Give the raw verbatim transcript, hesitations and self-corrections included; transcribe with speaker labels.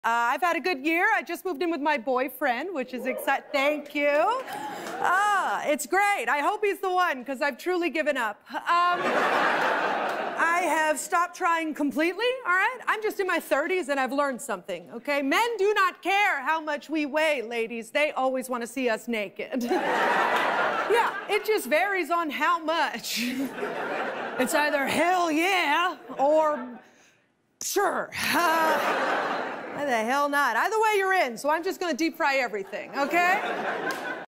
Speaker 1: Uh, I've had a good year. I just moved in with my boyfriend, which is exciting. Thank you. Ah, it's great. I hope he's the one, because I've truly given up. Um, I have stopped trying completely, all right? I'm just in my thirties, and I've learned something, okay? Men do not care how much we weigh, ladies. They always want to see us naked. Yeah, it just varies on how much. It's either hell yeah or sure. Uh, Why the hell not? Either way, you're in, so I'm just gonna deep fry everything, okay?